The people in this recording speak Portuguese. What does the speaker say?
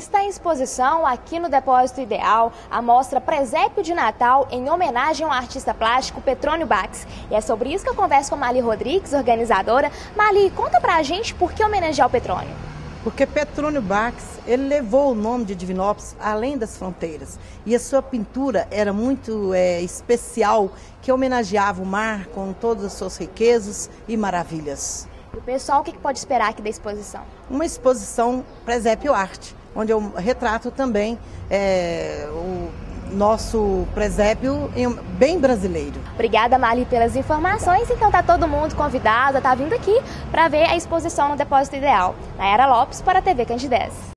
Está em exposição aqui no Depósito Ideal a mostra Presépio de Natal em homenagem ao artista plástico Petrônio Bax. E é sobre isso que eu converso com Mali Rodrigues, organizadora. Mali, conta pra gente por que homenagear o Petrônio. Porque Petrônio Bax, ele levou o nome de Divinópolis além das fronteiras. E a sua pintura era muito especial, que homenageava o mar com todas as suas riquezas e maravilhas. E o pessoal, o que pode esperar aqui da exposição? Uma exposição Presépio Arte, onde eu retrato também o nosso presépio bem brasileiro. Obrigada, Mali, pelas informações. Então tá todo mundo convidado, tá vindo aqui para ver a exposição no Depósito Ideal. Nayara Lopes para a TV Candidez.